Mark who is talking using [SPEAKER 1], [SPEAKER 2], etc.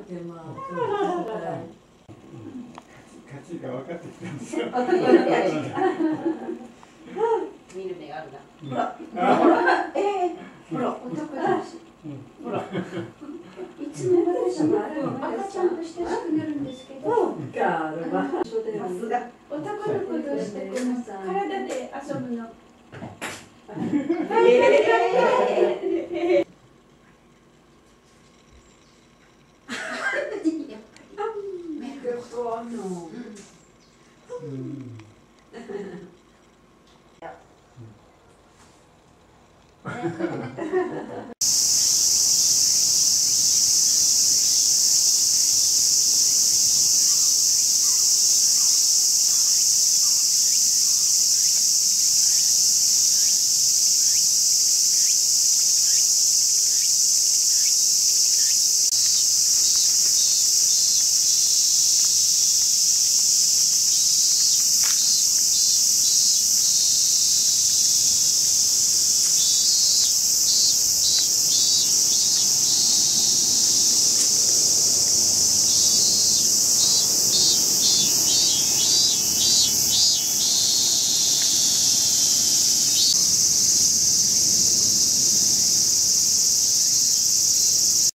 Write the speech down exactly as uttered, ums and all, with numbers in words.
[SPEAKER 1] てまあ。
[SPEAKER 2] 価値が分かってきたんですよ。
[SPEAKER 3] 見る目があるな。
[SPEAKER 4] ほら、ほら、ええ、ほら、お得だし。ほら。いつも私はあれ赤ちゃんと親しくなるんですけど。
[SPEAKER 1] か、まあ、
[SPEAKER 4] さすが。男の子としてこの体で遊ぶの。
[SPEAKER 1] あ